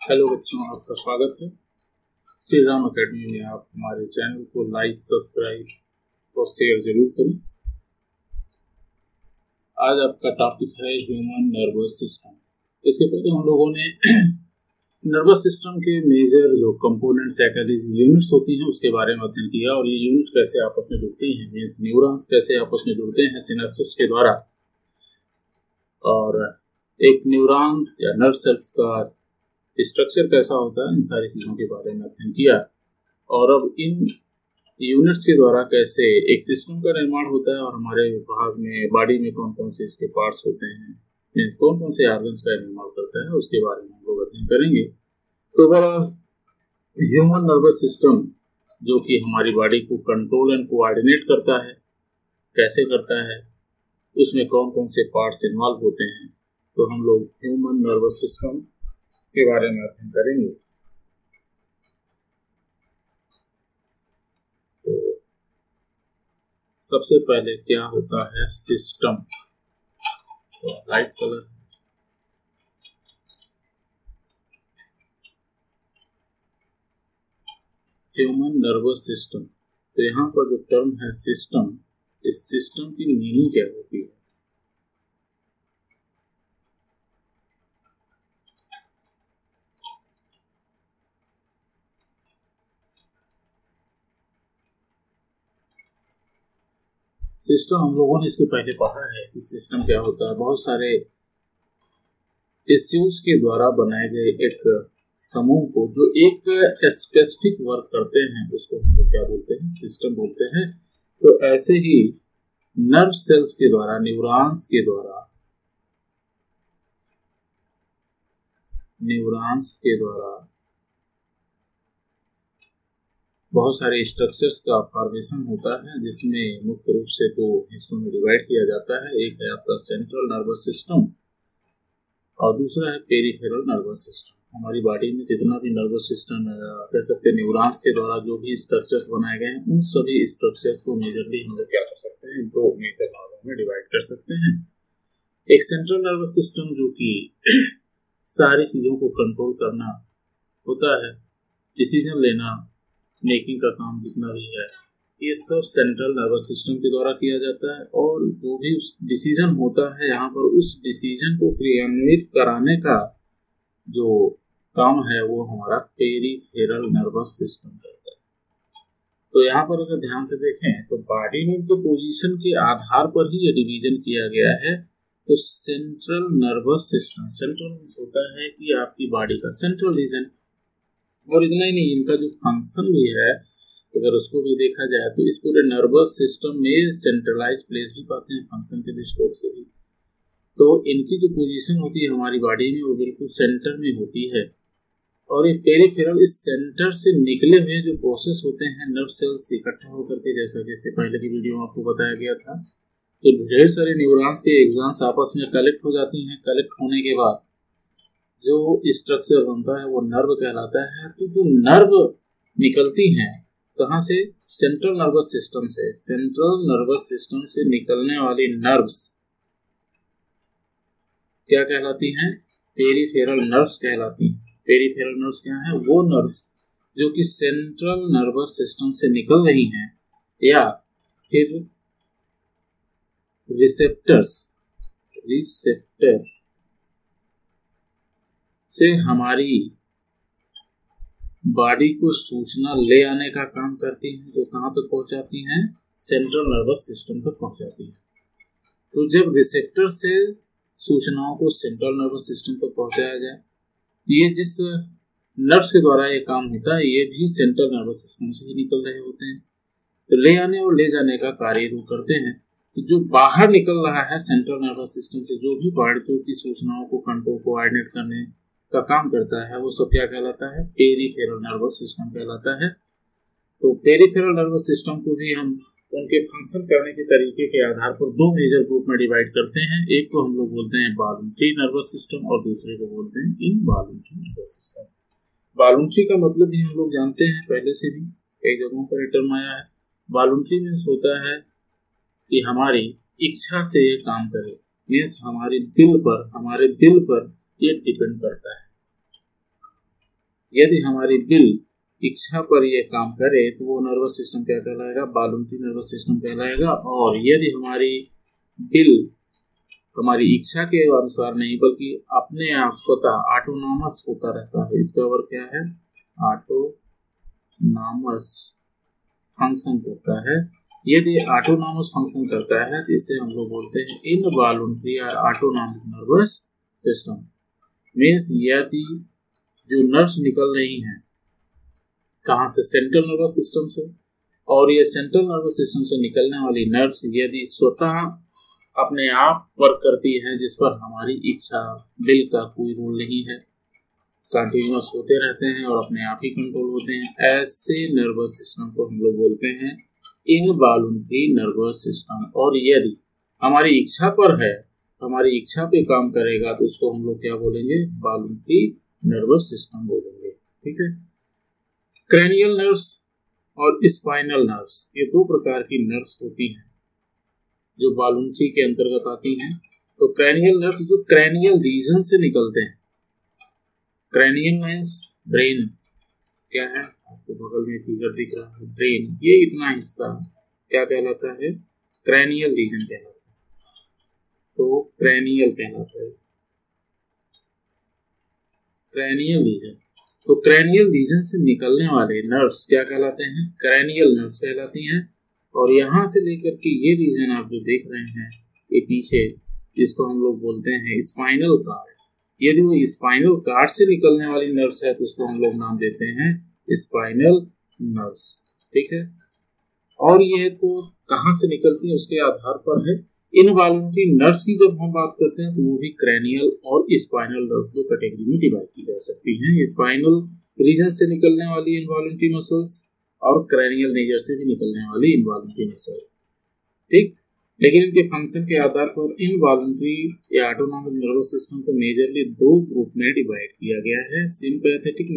Hello बच्चों, आपका स्वागत है श्री राम अकेडमी में। आप हमारे चैनल को लाइक, सब्सक्राइब और शेयर जरूर करें। आज आपका टॉपिक है ह्यूमन नर्वस सिस्टम। इसके पहले हम लोगों ने नर्वस सिस्टम के मेजर जो कंपोनेंट्स या यूनिट्स होती हैं उसके बारे में अध्ययन किया, और ये यूनिट कैसे आपस में जुड़ती हैं, मीन्स न्यूरॉन्स कैसे आपस में जुड़ते हैं सिनेप्सिस के द्वारा, और एक न्यूरॉन या नर्व सेल्स का स्ट्रक्चर कैसा होता है, इन सारी चीज़ों के बारे में अध्ययन किया। और अब इन यूनिट्स के द्वारा कैसे एक सिस्टम का निर्माण होता है और हमारे भाग में बॉडी में कौन कौन से इसके पार्ट्स होते हैं, मीन्स कौन कौन से ऑर्गन्स का निर्माण करता है, उसके बारे में हम लोग अध्ययन करेंगे। तो ह्यूमन नर्वस सिस्टम जो कि हमारी बॉडी को कंट्रोल एंड कोऑर्डिनेट करता है, कैसे करता है, उसमें कौन कौन से पार्ट्स इन्वॉल्व होते हैं, तो हम लोग ह्यूमन नर्वस सिस्टम के बारे में अध्ययन करेंगे। तो सबसे पहले क्या होता है सिस्टम, तो light colour human nervous system. तो यहाँ पर जो टर्म है सिस्टम, इस सिस्टम की मीनिंग क्या होती है? सिस्टम हम लोगों ने इसके पहले पढ़ा है कि सिस्टम क्या होता है। बहुत सारे टिश्यूज के द्वारा बनाए गए एक समूह को जो एक स्पेसिफिक वर्क करते हैं उसको हम लोग क्या बोलते हैं, सिस्टम बोलते हैं। तो ऐसे ही नर्व सेल्स के द्वारा, न्यूरॉन्स के द्वारा बहुत सारे स्ट्रक्चर्स का फॉर्मेशन होता है, जिसमें मुख्य रूप से दो हिस्सों में डिवाइड किया जाता है। एक है आपका सेंट्रल नर्वस सिस्टम और दूसरा है पेरिफेरल नर्वस सिस्टम। हमारी बॉडी में जितना भी नर्वस सिस्टम कह सकते हैं, न्यूरॉन्स के द्वारा जो भी स्ट्रक्चर्स बनाए गए हैं, उन सभी स्ट्रक्चर्स को मेजरली हम लोग क्या कर सकते हैं, दो मेजर भागों में डिवाइड कर सकते हैं। एक सेंट्रल नर्वस सिस्टम जो कि सारी चीजों को कंट्रोल करना होता है, डिसीजन लेना, मेकिंग का काम जितना भी है, ये सब सेंट्रल नर्वस सिस्टम के द्वारा किया जाता है। और जो भी डिसीजन होता है यहाँ पर, उस डिसीजन को क्रियान्वित कराने का जो काम है वो हमारा पेरिफेरल नर्वस सिस्टम करता है। तो यहाँ पर अगर ध्यान से देखें तो बॉडी में जो पोजीशन के आधार पर ही ये डिवीजन किया गया है। तो central nervous system, central means होता है कि आपकी बॉडी का सेंट्रल रीजन, और इतना ही नहीं, इनका जो फंक्शन भी है अगर उसको भी देखा जाए तो इस पूरे नर्वस सिस्टम में सेंट्रलाइज प्लेस भी पाते हैं फंक्शन के दृष्टिकोण से भी। तो इनकी जो पोजीशन होती है हमारी बॉडी में वो बिल्कुल सेंटर में होती है। और ये पेरिफेरल, इस सेंटर से निकले हुए जो प्रोसेस होते हैं नर्व सेल्स इकट्ठा होकर के, जैसा कि पहले की वीडियो में आपको बताया गया था, तो ढेर सारे न्यूरॉन्स के एक्सॉन्स आपस में कलेक्ट हो जाती हैं। कलेक्ट होने के बाद जो स्ट्रक्चर बनता है वो नर्व कहलाता है। तो जो नर्व निकलती हैं कहाँ से, सेंट्रल नर्वस सिस्टम से। सेंट्रल नर्वस सिस्टम से निकलने वाली नर्व्स क्या कहलाती हैं, पेरिफेरल नर्व्स कहलाती हैं। पेरिफेरल नर्व्स क्या है, वो नर्व्स जो कि सेंट्रल नर्वस सिस्टम से निकल रही हैं, या फिर रिसेप्टर से हमारी बॉडी को सूचना ले आने का काम करती हैं, जो कहाँ तक पहुंचाती हैं, सेंट्रल नर्वस सिस्टम तक पहुंचाती है। तो जब रिसेप्टर से सूचनाओं को सेंट्रल नर्वस सिस्टम तक पहुंचाया जाए, तो ये जिस नर्व्स के द्वारा ये काम होता है ये भी सेंट्रल नर्वस सिस्टम से ही निकल रहे होते हैं। तो ले आने और ले जाने का कार्य वो करते हैं। तो जो बाहर निकल रहा है सेंट्रल नर्वस सिस्टम से, जो भी पार्ट जो की सूचनाओं को कंट्रोल कोऑर्डिनेट करने का काम करता है, वो सब क्या कहलाता है, पेरिफेरल नर्वस सिस्टम कहलाता है। तो पेरिफेरल नर्वस सिस्टम को भी हम उनके फंक्शन करने के तरीके के आधार पर दो मेजर ग्रुप में डिवाइड करते हैं। एक को हम लोग बोलते हैं वॉलंटरी नर्वस सिस्टम और दूसरे को बोलते हैं इनवॉलंटरी नर्वस सिस्टम। वॉलंटरी का मतलब भी हम लोग जानते हैं, पहले से भी कई जगहों पर टर्म आया है। वॉलंटरी मीन्स होता है कि हमारी इच्छा से ये काम करे, मीन्स हमारे दिल पर ये डिपेंड करता है। यदि हमारी बिल इच्छा पर यह काम करे तो वो नर्वस सिस्टम क्या कहलाएगा, वॉलंटरी नर्वस सिस्टम कहलाएगा। और यदि हमारी बिल हमारी इच्छा के अनुसार नहीं बल्कि अपने आप स्वतः ऑटोनॉमस होता रहता है, इसका वर्ड क्या है, ऑटोनॉमस फंक्शन करता है। यदि ऑटोनॉमस फंक्शन करता है तो इसे हम लोग बोलते हैं इनवॉलंटरी और ऑटोनॉमिक नर्वस सिस्टम। मीन्स यदि जो नर्व्स निकल रही हैं कहाँ से, सेंट्रल नर्वस सिस्टम से, और ये सेंट्रल नर्वस सिस्टम से निकलने वाली नर्व्स यदि स्वतः अपने आप वर्क करती है जिस पर हमारी इच्छा बिल का कोई रोल नहीं है, कंटिन्यूअस होते रहते हैं और अपने आप ही कंट्रोल होते हैं, ऐसे नर्वस सिस्टम को हम लोग बोलते हैं इनवॉलंटरी नर्वस सिस्टम। और यदि हमारी इच्छा पर है, हमारी इच्छा पे काम करेगा तो उसको हम लोग क्या बोलेंगे, वॉलंटरी नर्वस सिस्टम बोलेंगे। ठीक है। क्रैनियल नर्व्स और स्पाइनल नर्व्स, ये दो प्रकार की नर्व्स होती हैं जो वॉलंटरी के अंतर्गत आती हैं। तो क्रैनियल नर्व्स जो क्रैनियल रीजन से निकलते हैं, क्रैनियल मींस ब्रेन, क्या है आपको बगल में फिगर दिख रहा है, ब्रेन, ये इतना हिस्सा क्या कहलाता है, क्रैनियल रीजन कहलाता है। तो क्रैनियल कहलाता है, क्रैनियल रीजन। तो क्रैनियल रीजन से निकलने वाले नर्व्स क्या कहलाते हैं, क्रैनियल नर्व्स कहलाती हैं। और यहाँ से लेकर के ये रीजन आप जो देख रहे हैं ये पीछे, जिसको हम लोग बोलते हैं स्पाइनल कार्ड, यदि वो स्पाइनल कार्ड से निकलने वाली नर्व्स है तो उसको हम लोग नाम देते हैं स्पाइनल नर्व्स। ठीक है। और ये तो कहाँ से निकलती है उसके आधार पर है। इनवॉलंटरी नर्व्स की जब हम बात करते हैं तो वो भी क्रैनियल और स्पाइनल नर्व्स दो कैटेगरी में डिवाइड की जा सकती हैं। स्पाइनल रीजन से निकलने वाली इनवॉलंटरी मसल्स और क्रैनियल रीजन से भी निकलने वाली इनवॉलंटरी मसल्स। ठीक। लेकिन इनके फंक्शन के आधार पर इनवॉलंटरी या ऑटोनॉमिक नर्वस सिस्टम को मेजरली दो ग्रुप में डिवाइड किया गया है, सिंपैथेटिक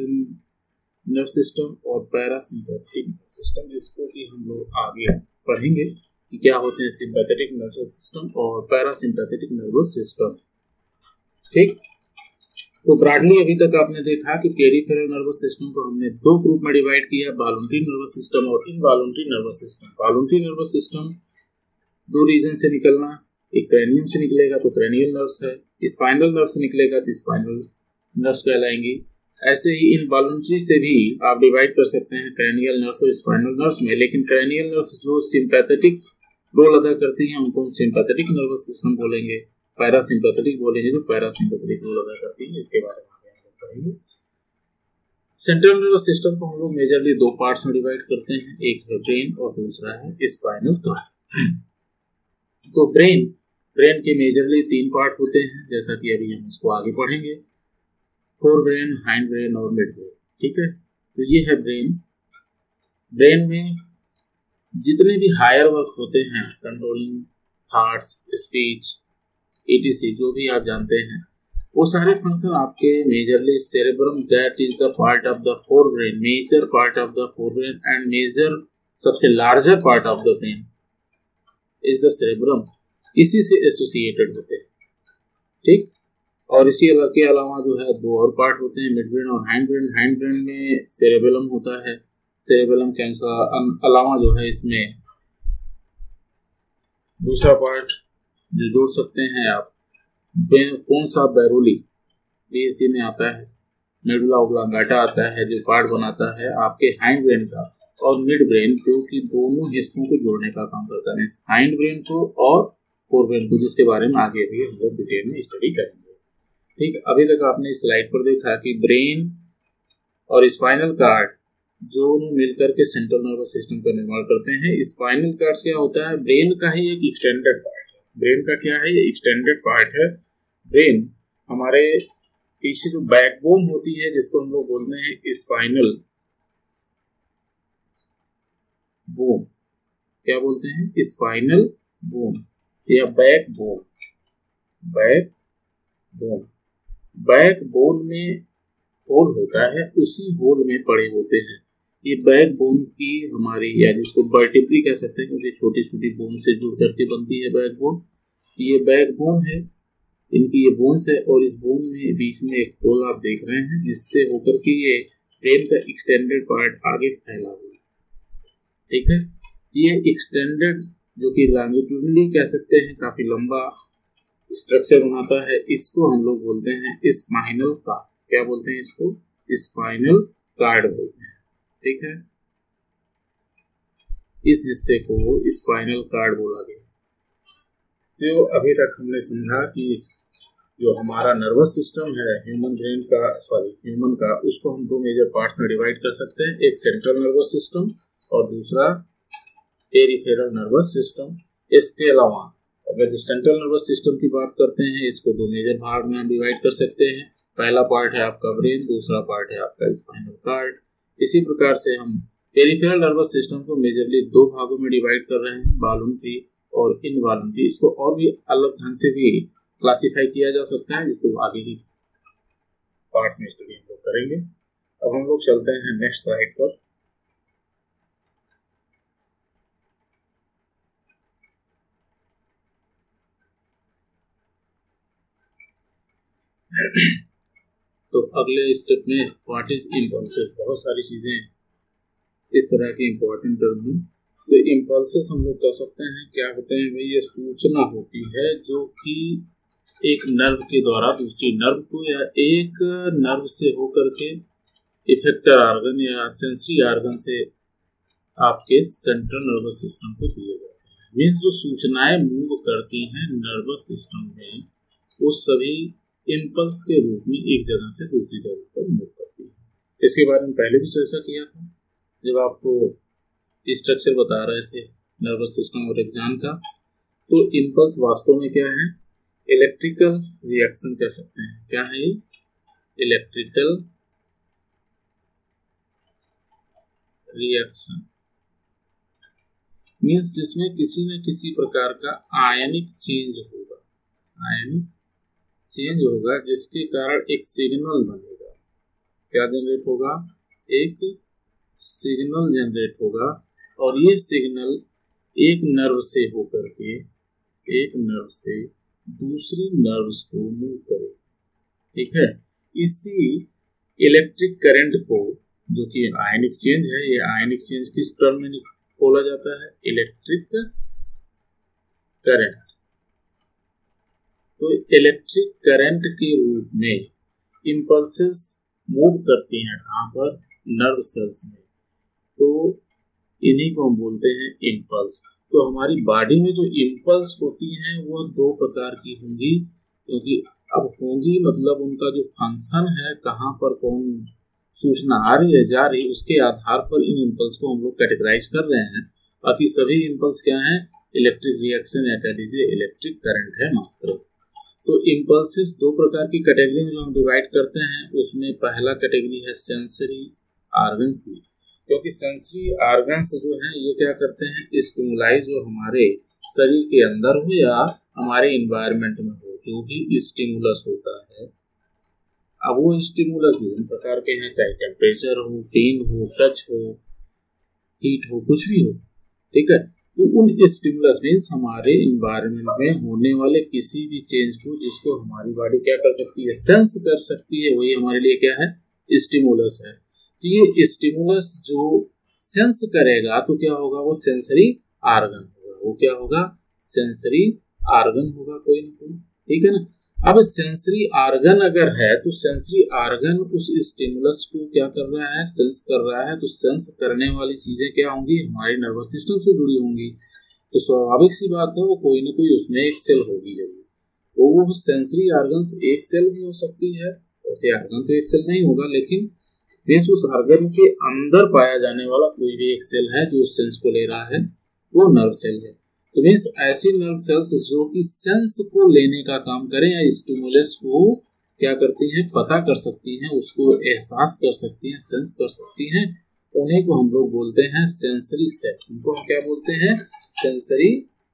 नर्व सिस्टम और पैरासिम्पैथेटिक नर्व सिस्टम, जिसको कि हम लोग आगे पढ़ेंगे कि क्या होते हैं सिंपैथेटिक नर्वस सिस्टम और पैरासिम्पैथेटिक नर्वस सिस्टम। ठीक। तो ब्रॉडली अभी तक आपने देखा कि पेरिफेरल नर्वस सिस्टम को हमने दो ग्रुप में डिवाइड किया, वॉलंटरी नर्वस सिस्टम और involuntary nervous system. Voluntary nervous system दो रीजन से निकलना, एक क्रैनियम से निकलेगा तो क्रैनियल नर्व्स है, स्पाइनल नर्व से निकलेगा तो स्पाइनल नर्व्स कहलाएंगी। ऐसे ही इनवॉलंटरी से भी आप डिवाइड कर सकते हैं क्रैनियल नर्व्स और स्पाइनल नर्व्स में, लेकिन क्रैनियल नर्व्स जो सिंपैथेटिक रोल अदा करती हैं उनको हम सिंपैथेटिक नर्वस सिस्टम बोलेंगे, पैरासिम्पैथेटिक बोलेंगे जो पैरासिम्पैथेटिक रोल अदा करती है। इसके बारे में आगे हम लोग पढ़ेंगे। सेंट्रल नर्वस सिस्टम को हम लोग मेजरली दो पार्ट्स में डिवाइड करते हैं, एक है ब्रेन और दूसरा है स्पाइनल कॉर्ड। तो ब्रेन के मेजरली तीन पार्ट होते हैं, जैसा कि अभी हम इसको आगे पढ़ेंगे, फोर ब्रेन, हाइंड ब्रेन और मिड ब्रेन। ठीक है। तो ये है ब्रेन में जितने भी हायर वर्क होते हैं, कंट्रोलिंग थॉट्स, स्पीच, etc, जो भी आप जानते हैं, वो सारे फंक्शन आपके majorly cerebrum, that is the part of the forebrain, major part of the forebrain and major सबसे larger part of the brain is the cerebrum, इसी से एसोसिएटेड होते हैं। ठीक। और इसी के अलावा जो है दो और पार्ट होते हैं, मिड ब्रेन और हाइंड ब्रेन। हाइंड ब्रेन में सेरेबेलम होता है, सेरेबेलम के अलावा जो है इसमें दूसरा पार्ट जो जोड़ सकते हैं आप, कौन सा, बैरोली, ये इसी में आता है। मेडुला ऑब्लांगाटा आता है जो पार्ट बनाता है आपके हाइंड ब्रेन का, और मिड ब्रेन जो कि दोनों हिस्सों को जोड़ने का काम करता है, हाइंड ब्रेन को और फोर ब्रेन को, जिसके बारे में आगे भी हम लोग डिटेल में स्टडी करेंगे। ठीक। अभी तक आपने इस स्लाइड पर देखा कि ब्रेन और स्पाइनल कार्ड जो मिलकर के सेंट्रल नर्वस सिस्टम का निर्माण करते हैं। स्पाइनल कार्ड क्या होता है, ब्रेन का ही एक एक्सटेंडेड पार्ट है। ब्रेन का क्या है, ये एक्सटेंडेड पार्ट है। ब्रेन हमारे पीछे जो बैकबोन होती है जिसको हम लोग बोलते हैं स्पाइनल बोन, क्या बोलते हैं, स्पाइनल बोन या बैकबोन। बैकबोन में होल होता है, उसी होल में पड़े होते हैं। ये बैकबोन की हमारी, या जिसको वर्टिब्री कह सकते हैं क्योंकि छोटी छोटी बोन से जुड़ करके बनती है बैकबोन। ये बैकबोन है, इनकी ये बोन्स है और इस बोन में बीच में एक होल आप देख रहे हैं जिससे होकर के ये ब्रेन का एक्सटेंडेड पार्ट आगे फैला हुआ है। ठीक है, ये एक्सटेंडेड जो कि लॉन्गिट्यूडनली कह सकते हैं, काफी लंबा स्ट्रक्चर बनाता है, इसको हम लोग बोलते हैं स्पाइनल कार्ड। क्या बोलते हैं इसको? स्पाइनल कार्ड बोलते हैं। ठीक है, इस हिस्से को स्पाइनल कार्ड बोला गया। तो अभी तक हमने समझा कि इस जो हमारा नर्वस सिस्टम है ह्यूमन का, उसको हम दो मेजर पार्ट्स में डिवाइड कर सकते हैं, एक सेंट्रल नर्वस सिस्टम और दूसरा पेरिफेरल नर्वस सिस्टम। इसके अलावा अगर जो सेंट्रल नर्वस सिस्टम की बात करते हैं, इसको दो मेजर भाग में हम डिवाइड कर सकते हैं। पहला पार्ट है आपका ब्रेन, दूसरा पार्ट है आपका स्पाइनल कार्ड। इसी प्रकार से हम पेरिफेरल नर्वस सिस्टम को मेजरली दो भागों में डिवाइड कर रहे हैं, वॉलंटरी और इनवॉलंटरी। इसको और भी अलग ढंग से भी क्लासिफाई किया जा सकता है, जिसको आगे की पार्ट्स में स्टडी हम लोग करेंगे। अब हम लोग चलते हैं नेक्स्ट स्लाइड पर। तो अगले स्टेप में व्हाट इज इम्पल्सेस, बहुत सारी चीजें इस तरह की इंपॉर्टेंट टर्म है। तो इम्पल्सेस हम लोग कह सकते हैं क्या होते हैं भाई, ये सूचना होती है जो कि एक नर्व के द्वारा दूसरी नर्व को या एक नर्व से होकर के इफेक्टर ऑर्गन या सेंसरी ऑर्गन से आपके सेंट्रल नर्वस सिस्टम को दिए जाते हैं। मीन्स जो सूचनाएं मूव करती हैं नर्वस सिस्टम में, वो सभी इम्पल्स के रूप में एक जगह से दूसरी जगह पर मूव करती है। इसके बारे में पहले भी चर्चा किया था जब आपको स्ट्रक्चर बता रहे थे नर्वस सिस्टम और एग्जाम का। तो इम्पल्स वास्तव में क्या है? इलेक्ट्रिकल रिएक्शन कह सकते हैं। क्या है ये? इलेक्ट्रिकल रिएक्शन मीन्स जिसमें किसी न किसी प्रकार का आयनिक चेंज होगा, आयनिक चेंज होगा, जिसके कारण एक सिग्नल बनेगा। क्या जनरेट होगा? एक सिग्नल जनरेट होगा और ये सिग्नल एक नर्व से होकर के एक नर्व से दूसरी नर्व्स को मूव करे। ठीक है, इसी इलेक्ट्रिक करंट को, जो कि आयनिक चेंज है, ये आयनिक चेंज किस टर्म में बोला जाता है? Electric current. तो इलेक्ट्रिक करंट के रूप में इम्पल्सेस मूव करती हैं कहाँ पर? नर्व सेल्स में। तो इन्हीं को हम बोलते हैं इम्पल्स। तो हमारी बॉडी में जो इम्पल्स होती हैं वो दो प्रकार की होंगी, क्योंकि अब होंगी मतलब उनका जो फंक्शन है, कहाँ पर कौन सूचना आ रही है जा रही है, उसके आधार पर इन इम्पल्स को हम लोग कैटेगराइज कर रहे हैं। बाकी सभी इम्पल्स क्या हैं? इलेक्ट्रिक रिएक्शन या कह लीजिए इलेक्ट्रिक करंट है मात्र। तो इम्पल्सेस दो प्रकार की कैटेगरी में जो हम डिवाइड करते हैं, उसमें पहला कैटेगरी है सेंसरी ऑर्गन्स की। क्योंकि सेंसरी ऑर्गन्स जो हैं ये क्या करते हैं? स्टिमुलाई जो हमारे शरीर के अंदर हो या हमारे इन्वायरमेंट में हो, जो भी स्टिमुलस होता है, अब वो स्टिमुलस विभिन्न प्रकार के हैं, चाहे टेम्परेचर हो, पेन हो, टच हो, हीट हो, कुछ भी हो। ठीक है, तो उन स्टिमुलस मीन्स हमारे इन्वायरमेंट में होने वाले किसी भी चेंज को, जिसको हमारी बॉडी क्या कर सकती है? सेंस कर सकती है, वही हमारे लिए क्या है? स्टिमुलस है। तो ये स्टिमुलस जो सेंस करेगा तो क्या होगा? वो सेंसरी ऑर्गन होगा। वो क्या होगा? सेंसरी ऑर्गन होगा कोई ना कोई। ठीक है ना। अब सेंसरी ऑर्गन अगर है तो सेंसरी ऑर्गन उस स्टिमुलस को क्या कर रहा है? सेंस कर रहा है। तो सेंस करने वाली चीजें क्या होंगी? हमारे नर्वस सिस्टम से जुड़ी होंगी। तो स्वाभाविक सी बात है वो कोई ना कोई उसमें एक सेल होगी जरूर। तो वो सेंसरी ऑर्गन एक सेल भी हो सकती है, वैसे ऑर्गन तो एक सेल नहीं होगा, लेकिन उस ऑर्गन के अंदर पाया जाने वाला कोई भी एक सेल है जो सेंस को ले रहा है, वो नर्व सेल है। तो मीन्स ऐसी नर्व सेल्स जो कि सेंस को लेने का काम करें या स्टिमुलस को क्या करती हैं? पता कर सकती हैं, उसको एहसास कर सकती हैं, सेंस कर सकती हैं, उन्हीं को हम लोग बोलते हैं सेंसरी सेल। उनको हम क्या बोलते हैं? सेंसरी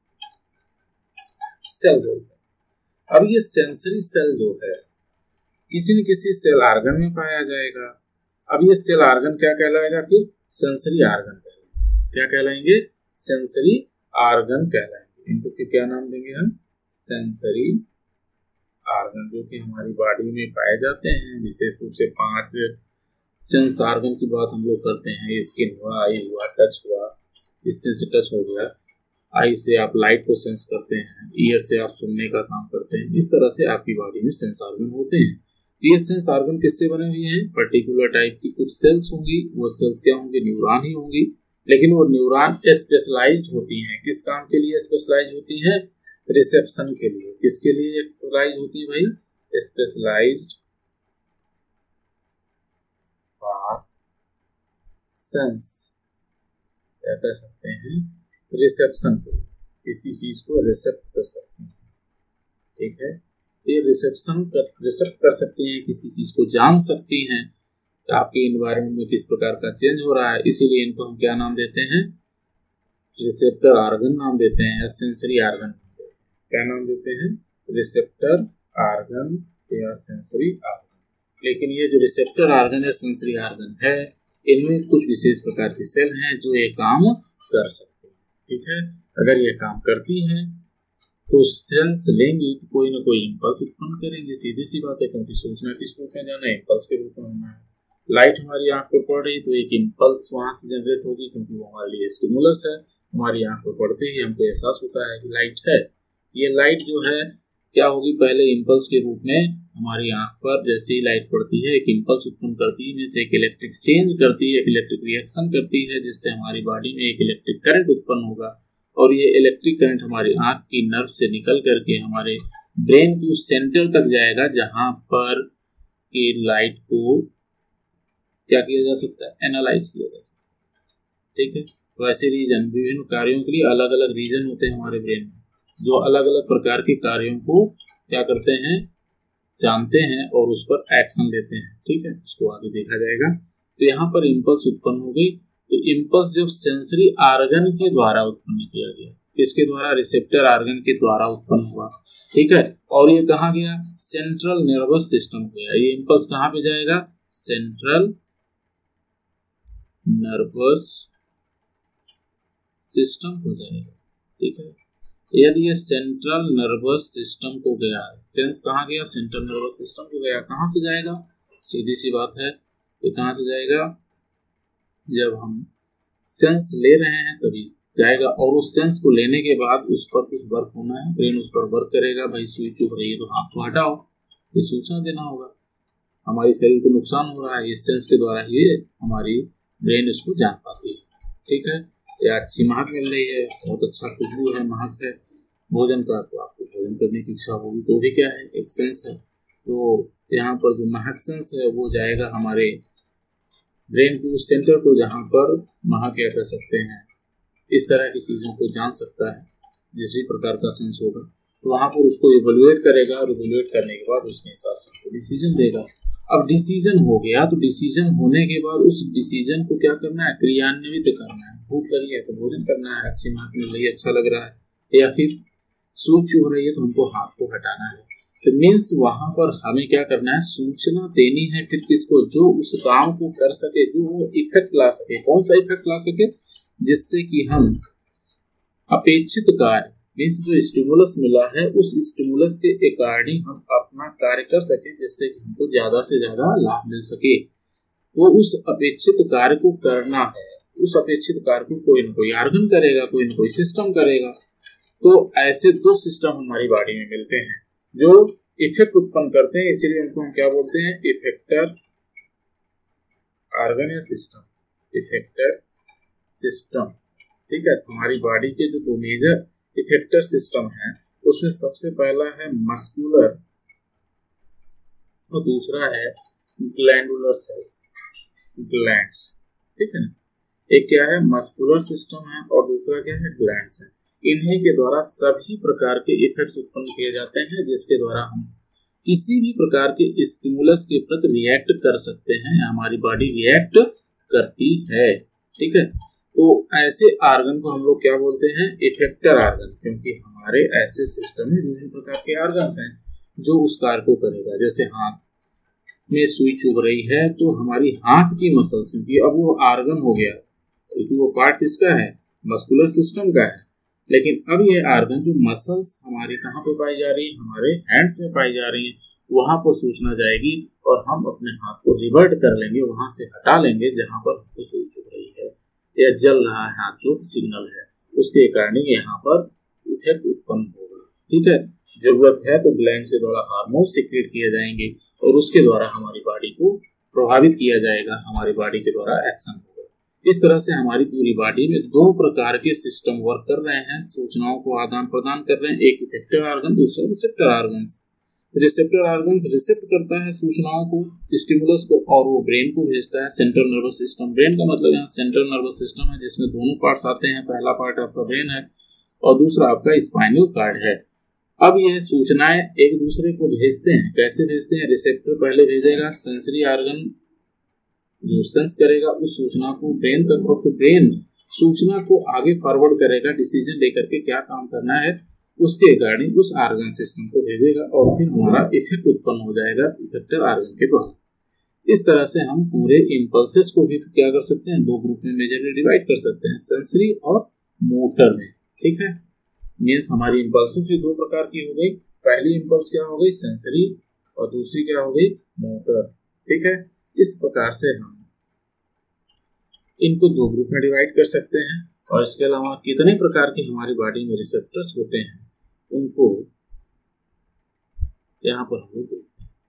सेल बोलते हैं। अब ये सेंसरी सेल जो है किसी न किसी सेल ऑर्गन में पाया जाएगा। अब ये सेल ऑर्गन क्या कहलाएगा? फिर सेंसरी ऑर्गन कहलाएंगे। क्या कहलाएंगे? सेंसरी ऑर्गन कहलाएंगे। इनको क्या नाम देंगे हम? सेंसरी आर्गन जो कि हमारी बॉडी में पाए जाते हैं, विशेष रूप से 5 सेंस आर्गन की बात हम लोग करते हैं। स्किन हुआ, आई हुआ, टच हुआ, स्किन से टच हो गया, आई से आप लाइट को सेंस करते हैं, ईयर से आप सुनने का काम करते हैं। इस तरह से आपकी बॉडी में सेंस आर्गन होते हैं। तो ये सेंस आर्गन किससे बने हुए हैं? पर्टिकुलर टाइप की कुछ सेल्स होंगी। वो सेल्स क्या होंगी? न्यूरॉन ही होंगी। लेकिन वो न्यूरॉन स्पेशलाइज्ड होती हैं। किस काम के लिए स्पेशलाइज होती है? रिसेप्शन के लिए। किसके लिए स्पेशलाइज होती है भाई? स्पेशलाइज्ड फॉर सेंस, क्या कह सकते हैं? रिसेप्शन के लिए। किसी चीज को रिसेप्ट कर सकते हैं, ठीक है। ये रिसेप्ट कर सकती हैं, किसी चीज को जान सकती हैं कि आपके इन्वायरमेंट में किस प्रकार का चेंज हो रहा है। इसीलिए इनको हम क्या नाम देते हैं? रिसेप्टर आर्गन नाम देते हैं या सेंसरी आर्गन। क्या नाम देते हैं? रिसेप्टर आर्गन या सेंसरी आर्गन। लेकिन ये जो रिसेप्टर आर्गन या सेंसरी आर्गन है, इनमें कुछ विशेष प्रकार की सेल हैं जो ये काम कर सकते हैं, ठीक है। अगर ये काम करती हैं तो सेंस लेंगी तो कोई ना कोई इंपल्स उत्पन्न करेंगे। सीधी सी बात है, क्योंकि सूचना किस रूप में जाना है? इंपल्स के रूप में होना है। लाइट हमारी आंख पर पड़ रही तो एक इंपल्स वहां से जनरेट होगी, क्योंकि वो हमारे लिए स्टिमुलस है। हमारी आंख पर पड़ते ही हमको एहसास होता है कि लाइट है। ये लाइट जो है क्या होगी? पहले इंपल्स के रूप में हमारी आंख पर जैसे ही लाइट पड़ती है एक इंपल्स उत्पन्न करती है, जिससे एक इलेक्ट्रिक चेंज करती है, इलेक्ट्रिक रिएक्शन करती है, जिससे हमारी बॉडी में एक इलेक्ट्रिक करंट उत्पन्न होगा। और ये इलेक्ट्रिक करंट हमारी आंख की नर्व से निकल करके हमारे ब्रेन के उस सेंटर तक जाएगा जहां पर ये लाइट को क्या किया जा सकता है? एनालाइज किया जा सकता है, ठीक है। वैसे रीजन, विभिन्न कार्यों के लिए अलग अलग रीजन होते हैं हमारे ब्रेन में, जो अलग अलग प्रकार के कार्यों को क्या करते हैं? जानते हैं और उस पर एक्शन लेते हैं, ठीक है। उसको आगे देखा जाएगा। तो यहाँ पर इंपल्स उत्पन्न हो गई। तो इंपल्स जब सेंसरी आर्गन के द्वारा उत्पन्न किया गया, किसके द्वारा? रिसेप्टर आर्गन के द्वारा उत्पन्न हुआ, ठीक है। और ये कहाँ गया? सेंट्रल नर्वस सिस्टम गया। ये इंपल्स कहाँ पे जाएगा? सेंट्रल नर्वस सिस्टम को जाएगा, ठीक है। यदि ये सेंट्रल नर्वस सिस्टम को गया, सेंस कहाँ गया? सेंट्रल नर्वस सिस्टम को गया। कहाँ से जाएगा? सीधी सी बात है, ये कहाँ से जाएगा? जब हम सेंस ले रहे हैं तभी जाएगा। और उस सेंस को लेने के बाद उस पर कुछ वर्क होना है, ब्रेन उस पर वर्क करेगा। भाई सुई चुभ रही है तो हाथ को हटाओ, ये सूचना देना होगा। हमारे शरीर को नुकसान हो रहा है, इस सेंस के द्वारा ही हमारी ब्रेन उसको जान पाती है, ठीक है। या अच्छी महक मिल रही है, बहुत अच्छा खुशबू है, महक है भोजन का, तो आपको भोजन करने की इच्छा होगी, तो भी क्या है? एक सेंस है। तो यहाँ पर जो महक सेंस है वो जाएगा हमारे ब्रेन के उस सेंटर को जहाँ पर महक क्या कह सकते हैं, इस तरह की चीजों को जान सकता है। जिस भी प्रकार का सेंस होगा तो वहां पर उसको इवेल्युएट करेगा, और इवेल्युएट करने के बाद उसके हिसाब से उसको डिसीजन देगा। अब डिसीजन हो गया तो डिसीजन होने के बाद उस डिसीजन को क्या करना है? क्रियान्वित करना है। भूख लगी है तो भोजन करना है, अच्छी महक मिल रही है, अच्छा लग रहा है, या फिर सूझ चुभ रही है तो हमको हाथ को हटाना है। तो मीन्स वहां पर हमें क्या करना है? सूचना देनी है। फिर किसको? जो उस काम को कर सके, जो वो इफेक्ट ला सके। कौन सा इफेक्ट ला सके? जिससे कि हम अपेक्षित कार्य, मीन्स जो स्टिमुलस मिला है उस स्टिमुलस के अकॉर्डिंग हम अपना कार्य कर सके, जिससे कि हमको ज्यादा से ज्यादा लाभ मिल सके। तो उस अपेक्षित कार्य को करना है, उस अपेक्षित कार्य को कोई ना कोई आर्गन करेगा, कोई ना कोई सिस्टम करेगा। तो ऐसे दो सिस्टम हमारी बॉडी में मिलते हैं जो इफेक्ट उत्पन्न करते हैं, इसीलिए उनको हम क्या बोलते हैं? इफेक्टर आर्गन या सिस्टम, इफेक्टर सिस्टम, ठीक है। हमारी बॉडी के जो दो मेजर इफेक्टर सिस्टम है उसमें सबसे पहला है मस्कुलर और दूसरा है ग्लैंडुलर सेल्स, ग्लैंड्स, ठीक है ना। एक क्या है? मस्कुलर सिस्टम है और दूसरा क्या है? ग्लैंड्स है। इन्हीं के द्वारा सभी प्रकार के इफेक्ट्स उत्पन्न किए जाते हैं, जिसके द्वारा हम किसी भी प्रकार के स्टिमुलस के प्रति रिएक्ट कर सकते हैं, हमारी बॉडी रिएक्ट करती है, ठीक है। तो ऐसे आर्गन को हम लोग क्या बोलते हैं? इफेक्टर आर्गन, क्योंकि हमारे ऐसे सिस्टम में विभिन्न प्रकार के आर्गन्स हैं जो उस कार्य को करेगा। जैसे हाथ में सुई चुभ रही है तो हमारी हाथ की मसल्स, क्योंकि अब वो आर्गन हो गया, क्योंकि वो पार्ट किसका है? मस्कुलर सिस्टम का है, लेकिन अब ये आर्गन जो मसल्स हमारे कहाँ पे पाई जा रही है, हमारे हैंड्स में पाई जा रही है, वहां पर सूचना जाएगी और हम अपने हाथ को रिवर्ट कर लेंगे, वहां से हटा लेंगे जहां पर हमको सुई चुभ रही है या जल रहा है हाथ, जो सिग्नल है उसके अकॉर्डिंग यहाँ पर इफेक्ट उत्पन्न होगा। ठीक है, जरूरत है तो ग्लैंड से द्वारा हार्मोन सीक्रेट किए जाएंगे और उसके द्वारा हमारी बॉडी को प्रभावित किया जाएगा, हमारी बॉडी के द्वारा एक्शन होगा। इस तरह से हमारी पूरी बॉडी में दो प्रकार के सिस्टम वर्क कर रहे हैं, सूचनाओं को आदान प्रदान कर रहे हैं, एक इफेक्टर ऑर्गन, दूसरा रिसेप्टर ऑर्गन्स। रिसेप्टर ऑर्गन्स रिसेप्ट करता है सूचनाओं को, स्टिमुलस को, और वो ब्रेन को भेजता है। सेंट्रल नर्वस सिस्टम, ब्रेन का मतलब यहाँ सेंट्रल नर्वस सिस्टम है जिसमें दोनों पार्ट्स आते हैं, पहला पार्ट आपका ब्रेन है और दूसरा आपका स्पाइनल कार्ड है। अब यह सूचनाएं एक दूसरे को भेजते हैं, कैसे भेजते हैं? रिसेप्टर पहले भेजेगा, सेंसरी ऑर्गन जो सेंस करेगा उस सूचना को ब्रेन तक, और फिर ब्रेन सूचना को आगे फॉरवर्ड करेगा, डिसीजन लेकर के क्या काम करना है उसके अकॉर्डिंग उस ऑर्गन सिस्टम को भेजेगा और फिर हमारा इफेक्ट उत्पन्न हो जाएगा इफेक्टर ऑर्गन के द्वारा। इस तरह से हम पूरे इम्पल्सेस को भी क्या कर सकते हैं, दो ग्रुप में मेजरली डिवाइड कर सकते हैं, सेंसरी और मोटर में। ठीक है, मीन्स हमारी इम्पल्सेस भी दो प्रकार की हो गई, पहली इम्पल्स क्या हो गई, सेंसरी, और दूसरी क्या हो गई, मोटर। ठीक है, इस प्रकार से हम इनको दो ग्रुप में डिवाइड कर सकते हैं। और इसके अलावा कितने प्रकार के हमारी बॉडी में रिसेप्टर्स होते हैं उनको यहाँ पर हम लोग देखते हैं।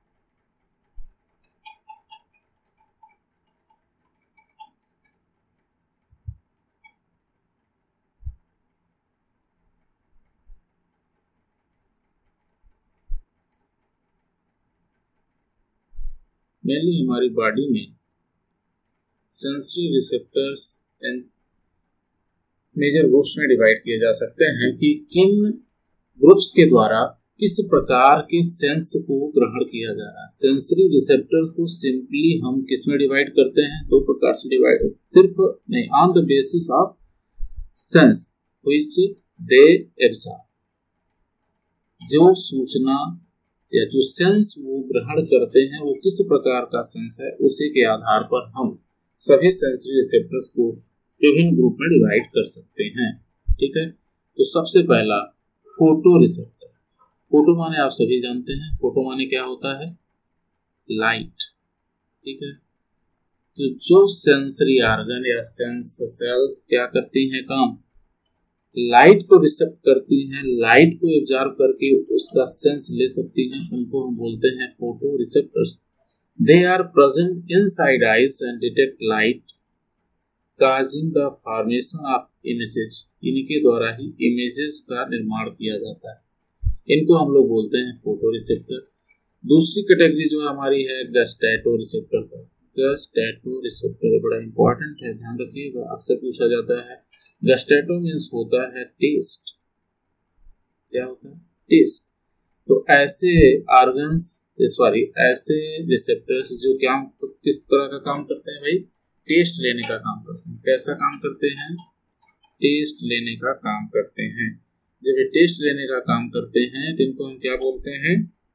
मेनली हमारी बॉडी में sensory receptors and major groups में डिवाइड किए जा सकते हैं कि किन ग्रुप्स के द्वारा किस प्रकार के सेंस को ग्रहण किया जा रहा है। सेंसरी रिसेप्टर को सिंपली हम किस में डिवाइड करते हैं, दो प्रकार से डिवाइड, सिर्फ नहीं, on the basis of sense which they absorb. जो सूचना या जो सेंस वो ग्रहण करते हैं वो किस प्रकार का सेंस है, उसी के आधार पर हम सभी सेंसरी रिसेप्टर्स को विभिन्न ग्रुप में डिवाइड कर सकते हैं। ठीक है, तो सबसे पहला फोटो रिसेप्टर। फोटो माने आप सभी जानते हैं, फोटो माने क्या होता है, लाइट। ठीक है, तो जो सेंसरी ऑर्गन या सेंस सेल्स क्या करती हैं काम, लाइट को रिसेप्ट करती हैं, लाइट को एब्जॉर्ब करके उसका सेंस ले सकती हैं, उनको हम बोलते हैं photo receptors. They are present inside eyes and detect light causing the formation of images. इनके द्वारा ही इमेजेस का निर्माण किया जाता है, इनको हम लोग बोलते हैं फोटो रिसेप्टर। दूसरी कैटेगरी जो हमारी है गस्टैटो रिसेप्टर का। गस्टैटो रिसेप्टर बड़ा इंपॉर्टेंट है, ध्यान रखिएगा, अक्सर पूछा जाता है। गस्टैटो मीन्स होता है टेस्ट। क्या होता है, टेस्ट। तो ऐसे ऑर्गन्स, सॉरी ऐसे रिसेप्टर्स जो क्या किस तरह का काम करते हैं भाई, टेस्ट लेने का काम करते हैं। कैसा काम करते हैं, टेस्ट लेने का काम करते हैं। जब ये टेस्ट लेने का काम करते हैं तो इनको हम क्या बोलते हैं,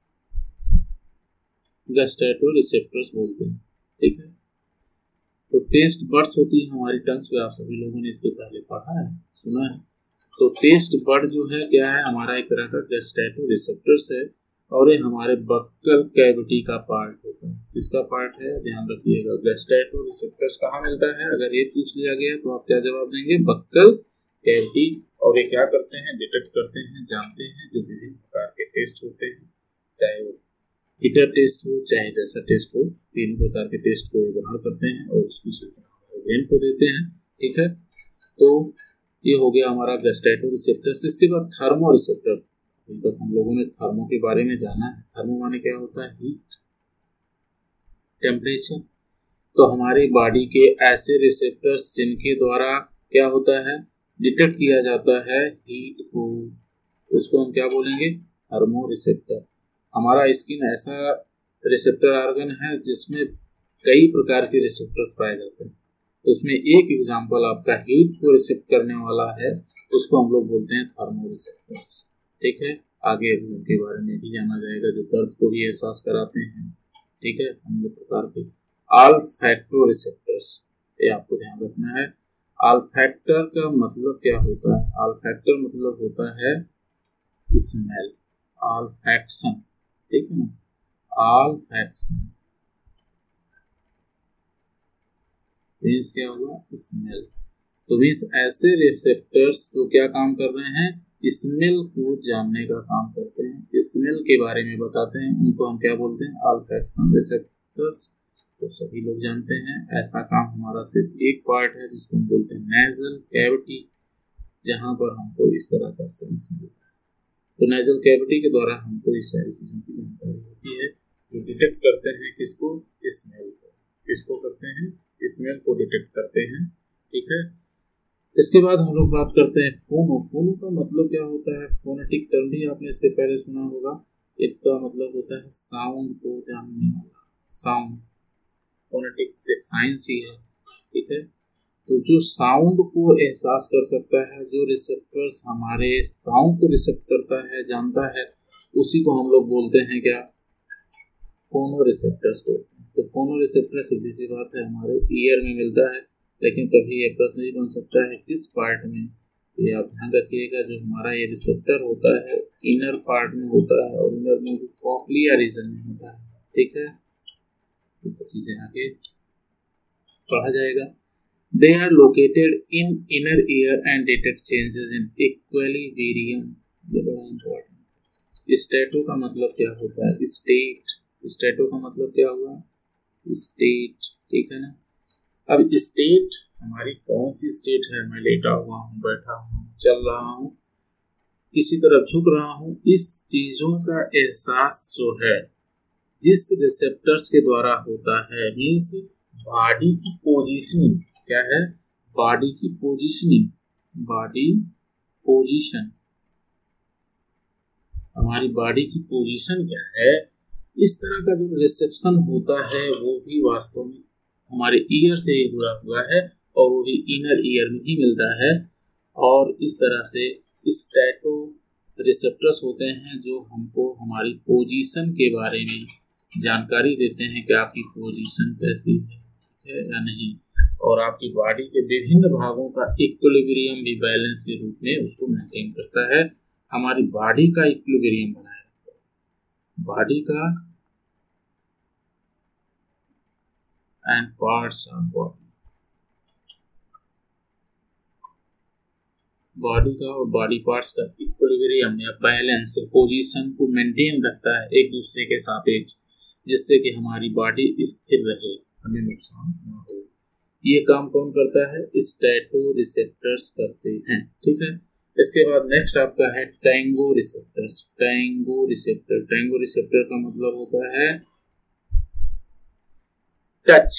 गस्टैटो रिसेप्टर्स बोलते हैं। ठीक है, तो टेस्ट बड्स होती है हमारी टंग्स पे, आप सभी लोगों ने इसके पहले पढ़ा है, सुना है। तो टेस्ट बड जो है क्या है, हमारा एक तरह का गस्टैटो रिसेप्टर्स है और ये हमारे बक्कल कैविटी का पार्ट होता है। किसका पार्ट है, ध्यान रखिएगा। गस्टैटो रिसेप्टर्स कहाँ मिलता है, अगर ये पूछ लिया गया तो आप क्या जवाब देंगे, बक्कल कैविटी। और ये क्या करते हैं, डिटेक्ट करते हैं, जानते हैं जो विभिन्न प्रकार के टेस्ट होते हैं, चाहे वो हीटर टेस्ट हो चाहे जैसा टेस्ट हो, तीनों प्रकार के टेस्ट को ग्रहण करते हैं और उसकी सूचना ब्रेन को देते हैं। ठीक है, तो ये हो गया हमारा गस्टैटो रिसेप्टर्स। इसके बाद थर्मो रिसेप्टर। अभी तक हम लोगों ने थर्मो के बारे में जाना है। थर्मो माने क्या होता है, हीट, टेम्परेचर। तो हमारी बॉडी के ऐसे रिसेप्टर्स जिनके द्वारा क्या होता है, डिटेक्ट किया जाता है हीट को, उसको हम क्या बोलेंगे, थर्मो रिसेप्टर। हमारा स्किन ऐसा रिसेप्टर ऑर्गन है जिसमें कई प्रकार के रिसेप्टर्स पाए जाते हैं। तो उसमें एक एग्जांपल आपका हीट को रिसेप्ट करने वाला है, उसको हम लोग बोलते हैं थर्मो रिसेप्टर्स। ठीक है, आगे उनके बारे में भी जाना जाएगा, जो दर्द को भी एहसास कराते हैं। ठीक है, अन्य प्रकार के ऑल्फैक्टो रिसेप्टर्स, ये आपको ध्यान रखना है। ऑल्फैक्टर का मतलब क्या होता है? ऑल्फैक्टर मतलब होता है स्मेल, ऑल्फैक्शन, ठीक है ना, ऑल्फैक्शन मीन्स क्या होगा? स्मेल। तो मीन्स ऐसे रिसेप्टर्स जो क्या काम कर रहे हैं? स्मेल को जानने का काम करते हैं, स्मेल के बारे में बताते हैं, उनको हम क्या बोलते हैं? Olfaction receptors. तो सभी लोग जानते हैं ऐसा काम हमारा सिर्फ एक पार्ट है जिसको हम बोलते हैं नेजल कैविटी, जहां पर हमको इस तरह का सेंस मिलता है। तो नेजल कैविटी के द्वारा हमको इस सारी चीजों की जानकारी होती है, जो डिटेक्ट करते हैं किसको? स्मेल को। किसको करते हैं? स्मेल को डिटेक्ट करते हैं, ठीक है। इसके बाद हम लोग बात करते हैं फोनो। फोनो का मतलब क्या होता है? फोनेटिक टर्म भी आपने इसके पहले सुना होगा। इसका मतलब होता है साउंड को जानने वाला, साउंड। फोनेटिक्स एक साइंस ही है, ठीक है। तो जो साउंड को एहसास कर सकता है, जो रिसेप्टर्स हमारे साउंड को रिसेप्ट करता है, जानता है, उसी को हम लोग बोलते हैं क्या? फोनो रिसेप्टर्स को। तो फोनो रिसेप्टर सीधी सी बात है हमारे ईयर में मिलता है, लेकिन कभी ये प्रश्न भी बन सकता है किस पार्ट में? तो ये आप ध्यान रखिएगा, जो हमारा ये रिसेप्टर होता है इनर पार्ट में होता है, और इनर में कॉक्लिया रीजन में होता है, ठीक है। ये सब चीजें आगे पढ़ा जाएगा। They are located in inner ear and detect changes in equilibrium। ये बड़ा इम्पोर्टेंट। स्टेटो का मतलब क्या होता है? स्टेट। स्टेटो का मतलब क्या हुआ? स्टेट, ठीक है ना। अब स्टेट हमारी कौन सी स्टेट है? मैं लेटा हुआ हूँ, बैठा हूँ, चल रहा हूँ, किसी तरफ झुक रहा हूँ, इस चीजों का एहसास जो है जिस रिसेप्टर्स के द्वारा होता है, मीन्स बॉडी की पोजीशनिंग क्या है? बॉडी की पोजीशनिंग, बॉडी पोजीशन, हमारी बॉडी की पोजीशन क्या है, इस तरह का जो रिसेप्शन होता है वो भी वास्तव में हमारे ईयर से ही जुड़ा हुआ है, और वो भी इनर ईयर में ही मिलता है। और इस तरह से स्टैटो रिसेप्टर्स होते हैं जो हमको हमारी पोजीशन के बारे में जानकारी देते हैं कि आपकी पोजीशन कैसी है, ठीक है या नहीं, और आपकी बॉडी के विभिन्न भागों का इक्विलिब्रियम भी बैलेंस के रूप में उसको मेंटेन करता है। हमारी बॉडी का इक्विलिब्रियम बनाए रखता है, बॉडी का and parts of body, body का और बॉडी पार्ट्स का इक्विलिब्रियम या बैलेंस, पोजीशन को मेंटेन रखता है एक दूसरे के सापेक्ष, जिससे कि हमारी बॉडी स्थिर रहे, हमें नुकसान न हो। ये काम कौन करता है? स्टैटो रिसेप्टर्स करते हैं, ठीक है। इसके बाद नेक्स्ट आपका है tango receptors. Tango receptor, tango receptor का मतलब होता है टच।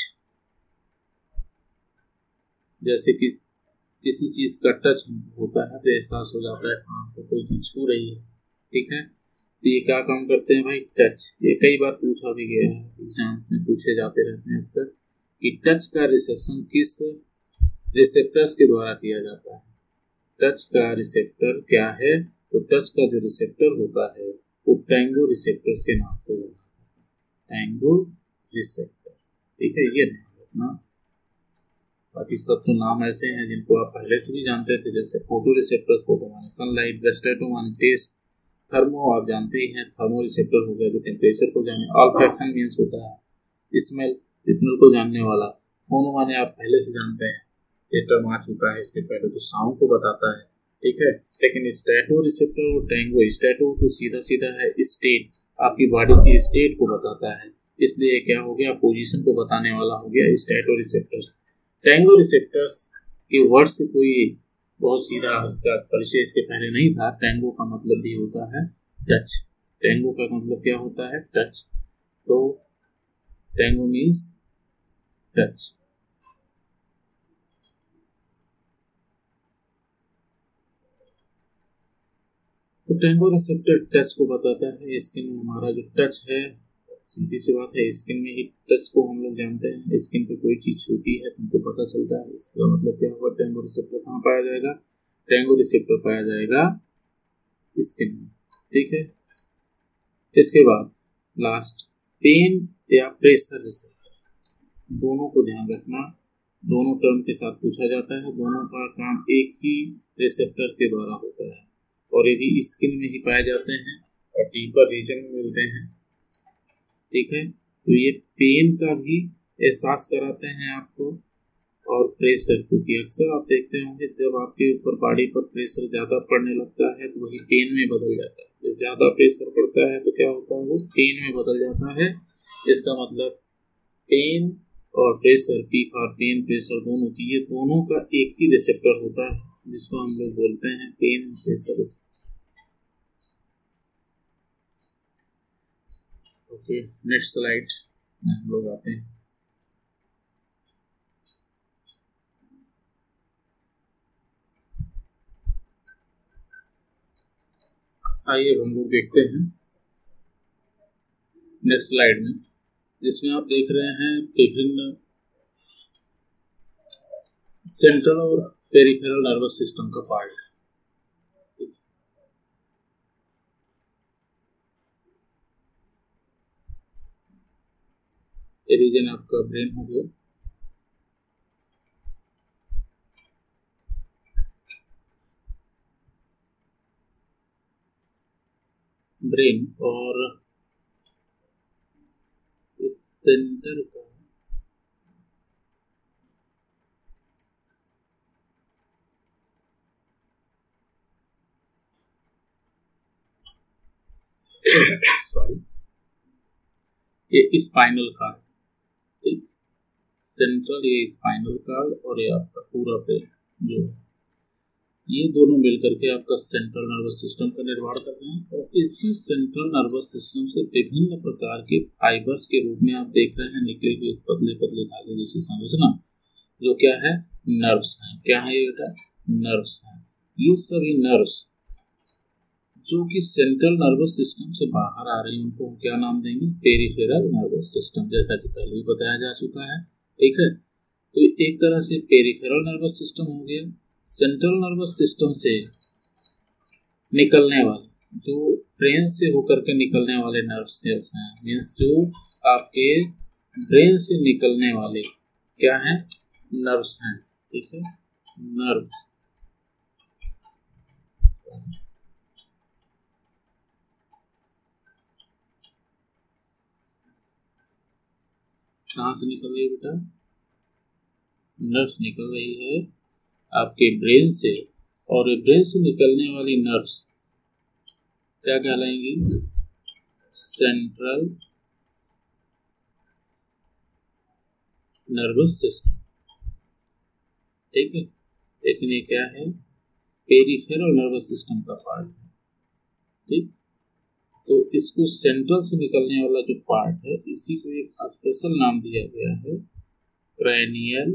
जैसे कि किसी चीज का टच होता है तो एहसास हो जाता है हाँ तो कोई चीज छू रही है, ठीक है। तो ये क्या काम करते हैं भाई? टच। ये कई बार पूछा भी गया है, एग्जाम में पूछे जाते रहते हैं अक्सर कि टच का रिसेप्शन किस रिसेप्टर्स के द्वारा किया जाता है। टच का रिसेप्टर क्या है? तो टच का जो रिसेप्टर होता है वो टैंगो रिसेप्टर्स के नाम से जाना जाता है, टैंगो रिसेप्टर, ठीक है, ये ध्यान रखना। बाकी सब तो नाम ऐसे हैं जिनको आप पहले से भी जानते थे, जैसे फोटो रिसेप्टर्स, फोटो माने सनलाइट, गेस्टेटो माने टेस्ट, थर्मो आप जानते ही हैं, थर्मो रिसेप्टर हो गया जो टेम्परेचर को जाने, ऑल्फैक्शन मींस होता है स्मेल, स्मेल को जानने वाला, फोनो माने आप पहले से जानते हैं, ये टर्म आ चुका है इसके पहले, तो साउंड को बताता है, ठीक है। लेकिन स्टैटो रिसेप्टर और टैंगो, स्टैटो तो सीधा सीधा है स्टेट, आपकी बॉडी की स्टेट को बताता है, इसलिए क्या हो गया? पोजीशन को बताने वाला हो गया स्टैटो रिसेप्टर्स। टैंगो रिसेप्टर्स के वर्ड से कोई बहुत सीधा इसका परिचय इसके पहले नहीं था। टैंगो का मतलब भी होता है टच। टैंगो का मतलब क्या होता है? टच। तो टैंगो मीन्स टच। तो टैंगो रिसेप्टर टच को बताता है। स्किन में हमारा जो टच है, सीधी सी बात है, स्किन में ही टच को हम लोग जानते हैं। स्किन पे कोई चीज छूती है तो हमको पता चलता है, इसका मतलब क्या हुआ? टैंगो रिसेप्टर कहाँ पाया जाएगा? टैंगो रिसेप्टर पाया जाएगा स्किन में, ठीक है। इसके बाद लास्ट पेन या प्रेशर रिसेप्टर, दोनों को ध्यान रखना। दोनों टर्म के साथ पूछा जाता है। दोनों का काम एक ही रिसेप्टर के द्वारा होता है और यदि स्किन में ही पाए जाते हैं और डीपर रीजन में मिलते हैं, ठीक है। तो ये पेन का भी एहसास कराते हैं आपको, और प्रेशर, क्योंकि अक्सर आप देखते होंगे जब आपके ऊपर बॉडी पर प्रेशर ज़्यादा पड़ने लगता है तो वही पेन में बदल जाता है। जब ज़्यादा प्रेशर पड़ता है तो क्या होता है, वो पेन में बदल जाता है। इसका मतलब पेन और pressure, P for pain, pressure दोनों की, ये दोनों का एक ही रिसेप्टर होता है जिसको हम लोग बोलते हैं pain pressure. Okay, next slide में हम लोग आते हैं। आइए हम लोग देखते हैं नेक्स्ट स्लाइड में, जिसमें आप देख रहे हैं विभिन्न सेंट्रल और पेरिफेरल नर्वस सिस्टम का पार्ट। ये रीजन आपका ब्रेन हो गया, ब्रेन, और इस सेंटर का सॉरी, ये स्पाइनल कार्ड, ठीक, सेंट्रल ये स्पाइनल कार्ड और ये आपका पूरा ब्रेन, जो ये दोनों मिलकर के आपका सेंट्रल नर्वस सिस्टम का निर्माण करते हैं। और इसी सेंट्रल नर्वस सिस्टम से विभिन्न प्रकार के फाइबर्स के रूप में आप देख रहे हैं निकले हुए पतले पतले धागे जैसी संरचना, जो क्या है, नर्व्स हैं। क्या है ये बेटा, नर्व्स हैं। ये सभी नर्व्स जो कि सेंट्रल नर्वस सिस्टम से बाहर आ रही हैं, उनको हम क्या नाम देंगे, पेरिफेरल नर्वस सिस्टम, जैसा कि पहले भी बताया जा चुका है, ठीक है। तो एक तरह से पेरिफेरल नर्वस सिस्टम हो गया। सेंट्रल नर्वस सिस्टम से निकलने वाले, जो ब्रेन से होकर के निकलने वाले नर्व सेल्स हैं, मीन्स जो आपके ब्रेन से निकलने वाले क्या हैं, नर्व्स हैं, ठीक है, नर्व्स। कहाँ से निकल रही है बेटा, नर्व्स निकल रही है आपके ब्रेन से, और ब्रेन से निकलने वाली नर्व्स क्या कहलाएंगी, सेंट्रल नर्वस सिस्टम, ठीक है। लेकिन ये क्या है, पेरिफेरल नर्वस सिस्टम का पार्ट है, ठीक। तो इसको सेंट्रल से निकलने वाला जो पार्ट है, इसी को एक स्पेशल नाम दिया गया है, क्रैनियल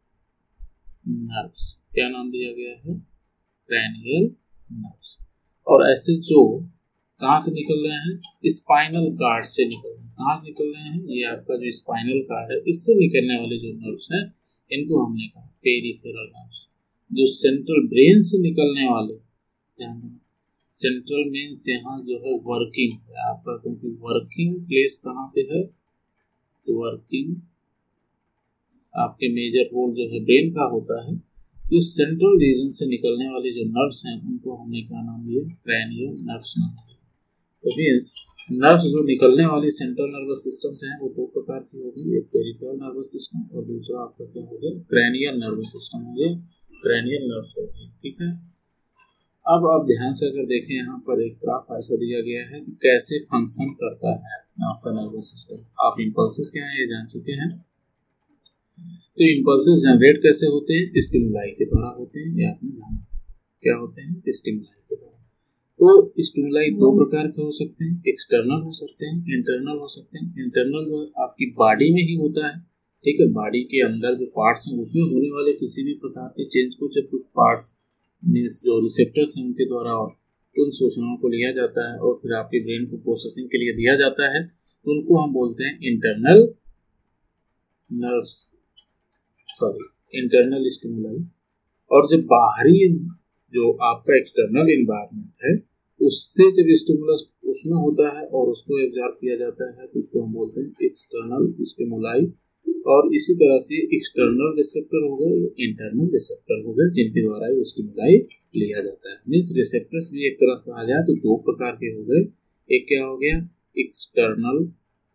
नर्व्स। क्या नाम दिया गया है, क्रैनियल नर्व्स। और ऐसे जो कहाँ से निकल रहे हैं, स्पाइनल कार्ड से निकल रहे हैं। कहाँ निकल रहे हैं, ये आपका जो स्पाइनल कार्ड है, इससे निकलने वाले जो नर्व्स हैं, इनको हमने कहा पेरिफेरल नर्व्स। जो सेंट्रल ब्रेन से निकलने वाले, सेंट्रल मीन्स यहाँ जो है वर्किंग है आपका, क्योंकि वर्किंग प्लेस कहाँ पे है, तो वर्किंग आपके मेजर रोल जो है ब्रेन का होता है। तो सेंट्रल रीजन से निकलने वाले जो नर्व्स हैं, उनको हमने क्या नाम दिया, क्रैनियल नर्व्स नाम दिया। तो मीन्स नर्व्स जो निकलने वाली सेंट्रल नर्वस सिस्टम से हैं, वो दो प्रकार की होगी, एक पेरिफेरल नर्वस सिस्टम और दूसरा आपका क्या हो गया, क्रैनियल नर्वस सिस्टम हो गया, क्रैनियल नर्व्स हो गई, ठीक है। अब आप ध्यान से अगर देखें, यहाँ पर एक ग्राफ ऐसा दिया गया है कि कैसे फंक्शन करता है आपका नर्वस सिस्टम। आप इम्पल्सेस क्या है ये जान चुके हैं। तो इम्पल्सेस जनरेट कैसे होते हैं, स्टिमुलाई के द्वारा होते हैं, ये आपने जाना। क्या होते हैं, स्टिमुलाई के द्वारा। तो स्टिमुलाई दो प्रकार के हो सकते हैं, एक्सटर्नल हो सकते हैं, इंटरनल हो सकते हैं। इंटरनल जो आपकी बॉडी में ही होता है, ठीक है, बॉडी के अंदर जो पार्ट्स हैं उसमें होने वाले किसी भी प्रकार के चेंज को जब कुछ पार्ट्स मीन्स जो रिसेप्टर्स हैं उनके द्वारा उन सूचनाओं को लिया जाता है और फिर आपके ब्रेन को प्रोसेसिंग के लिए दिया जाता है, तो उनको हम बोलते हैं internal nerves, sorry internal stimuli. और जब बाहरी जो आपका एक्सटर्नल इन्वायरमेंट है, उससे जब स्टिमुलस उसमें होता है और उसको एब्जॉर्ब किया जाता है, तो उसको हम बोलते हैं एक्सटर्नल स्टिमुलाई और इसी तरह से एक्सटर्नल रिसेप्टर हो गए, इंटरनल रिसेप्टर हो गए, जिनके द्वारा ये स्टिमुलाई लिया जाता है। मीन्स रिसेप्टर्स भी एक तरह से कहा जाए तो दो प्रकार के हो गए। एक क्या हो गया, एक्सटर्नल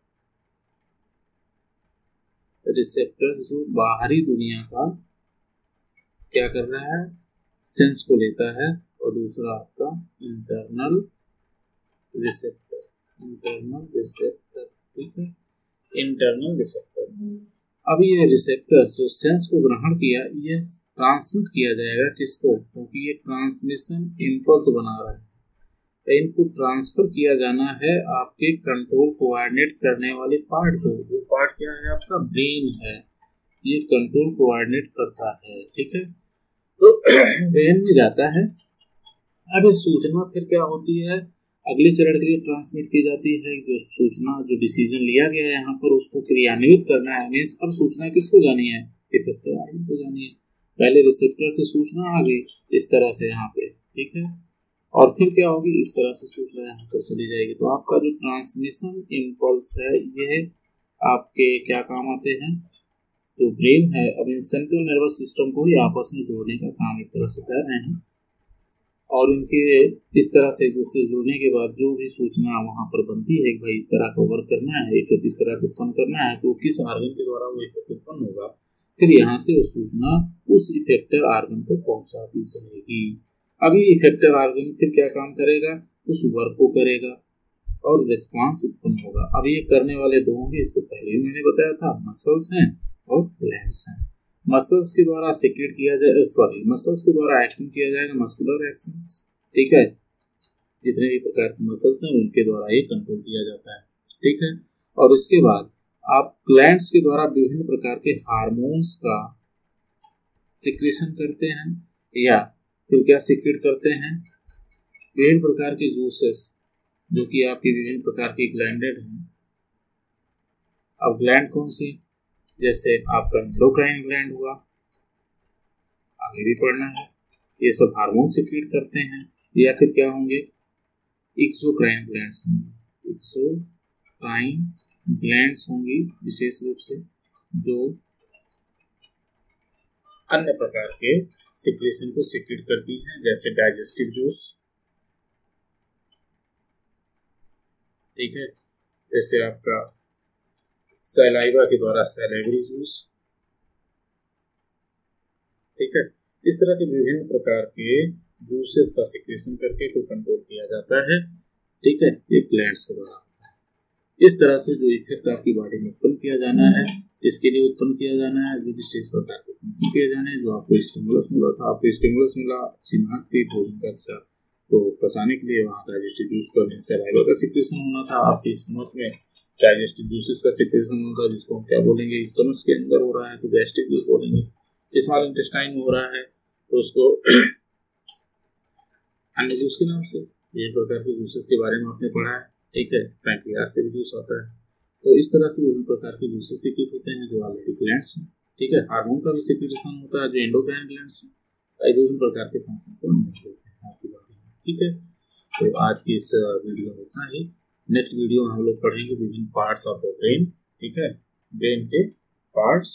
रिसेप्टर्स, जो बाहरी दुनिया का क्या कर रहा है, सेंस को लेता है, और दूसरा आपका इंटरनल रिसेप्टर, इंटरनल रिसेप्टर, ठीक है, इंटरनल रिसेप्टर। अब ये रिसेप्टर्स जो सेंस को ग्रहण किया, ये ट्रांसमिट किया जाएगा किसको, क्योंकि ये ट्रांसमिशन इम्पल्स बना रहा है, इनको ट्रांसफर किया जाना है आपके कंट्रोल कोऑर्डिनेट करने वाले पार्ट को। वो पार्ट क्या है, आपका ब्रेन है, ये कंट्रोल कोऑर्डिनेट करता है, ठीक है, तो ब्रेन में जाता है। अब ये सूचना फिर क्या होती है, अगले चरण के लिए ट्रांसमिट की जाती है। जो सूचना, जो डिसीजन लिया गया है यहाँ पर, उसको क्रियान्वित करना है। मीन्स अब सूचना किसको जानी है, इफेक्टर आर्गन को जानी है। पहले रिसेप्टर से सूचना आ गई इस तरह से यहाँ पे, ठीक है, और फिर क्या होगी, इस तरह से सूचना यहाँ पर चली जाएगी। तो आपका जो ट्रांसमिशन इम्पल्स है, यह आपके क्या काम आते हैं, तो ब्रेन है। अब इन सेंट्रल नर्वस सिस्टम को ही आपस में जोड़ने का काम एक तरह से कर रहे हैं, और उनके इस तरह से एक दूसरे जुड़ने के बाद जो भी सूचना वहां पर बनती है कि भाई इस तरह का वर्क करना है, इफेक्ट इस तरह का उत्पन्न करना है, तो किस आर्गन के द्वारा वो इफेक्ट उत्पन्न होगा, फिर यहाँ से वो सूचना उस इफेक्टर आर्गन को पहुंचाती जाएगी। अभी इफेक्टर आर्गन फिर क्या काम करेगा, उस वर्क को करेगा और रिस्पांस उत्पन्न होगा। अब ये करने वाले दो होंगे, इसको पहले भी मैंने बताया था, मसल्स हैं और ग्लैंड्स हैं। मसल्स के द्वारा सिक्रेट किया जाए, मसल्स के द्वारा एक्शन किया जाएगा, मस्कुलर एक्शन, ठीक है, जितने भी प्रकार के मसल्स हैं उनके द्वारा ये कंट्रोल किया जाता है, ठीक है। और इसके बाद आप ग्लैंड्स के द्वारा विभिन्न प्रकार के हार्मोन्स का सिक्रेशन करते हैं, या फिर क्या सिक्रेट करते हैं, विभिन्न प्रकार के जूसेस, जो कि आपकी विभिन्न प्रकार की ग्लैंडेड हैं। अब ग्लैंड कौन सी, जैसे आपका एंडोक्राइन ग्लैंड हुआ, आगे भी पढ़ना है, ये सब हार्मोन सिक्रेट करते हैं। या फिर क्या होंगे, एक्सोक्राइन ग्लैंड्स होंगी, एक्सोक्राइन ग्लैंड्स होंगी विशेष रूप से, जो अन्य प्रकार के सिक्रेशन को सिक्रेट करती हैं, जैसे डाइजेस्टिव जूस, ठीक है, जैसे आपका सलाइवा के द्वारा सैलिवरी जूस, ठीक है। इस तरह के विभिन्न प्रकार के जूसेस का सिक्रेशन करके को कंट्रोल किया जाता है, ठीक है, ये ग्लैंड्स के द्वारा होता है। इस तरह से जो इफेक्ट आपकी बॉडी में उत्पन्न किया जाना है, इसके लिए उत्पन्न किया जाना है जो विशेष प्रकार के फंक्शन किए जाने हैं। जो आपको स्टिमुलस मिला था, आपको स्टिमुलस मिला, अच्छी महक थी भोजन का, अच्छा, तो पचाने के लिए वहाँ डाइजेस्टिव जूस का, सलाइवा का सिक्रेशन होना था, आपके स्टमक में डाइजेस्टिव जूसेस का सिक्रेशन होता है, जिसको हम क्या बोलेंगे, स्टमक के अंदर हो रहा है तो गैस्ट्रिक जूस बोलेंगे। स्मॉल इंटेस्टाइन में हो रहा है तो उसको अन्य जूस के नाम से, ये प्रकार के जूसेस के बारे में आपने पढ़ा है, ठीक है। पैंक्रियास से भी जूस आता है। तो इस तरह से विभिन्न प्रकार के जूसेस सिक्रेट होते हैं जो ऑलरेडी ग्लैंड्स हैं, ठीक है। हार्मोन का भी सिक्रेशन होता है जो एंडोक्राइन ग्लैंड्स हैं, विभिन्न प्रकार के फंक्शन को निभाते हैं आपकी बॉडी में, ठीक है। तो आज की इस वीडियो में इतना ही। नेक्स्ट वीडियो में हम लोग पढ़ेंगे विभिन्न पार्ट्स ऑफ द ब्रेन, ठीक है, ब्रेन के पार्ट्स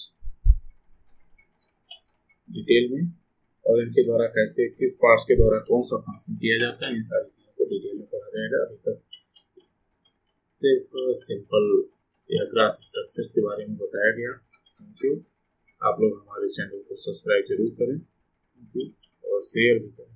डिटेल में, और इनके द्वारा कैसे, किस पार्ट्स के द्वारा कौन सा फंक्शन किया जाता है, इन सारी चीज़ों को डिटेल में पढ़ा जाएगा। अभी तक सिर्फ सिंपल या ग्रास स्ट्रक्चर्स के बारे में बताया गया। Thank you. आप लोग हमारे चैनल को सब्सक्राइब जरूर करें, थैंक यू, और शेयर भी करें।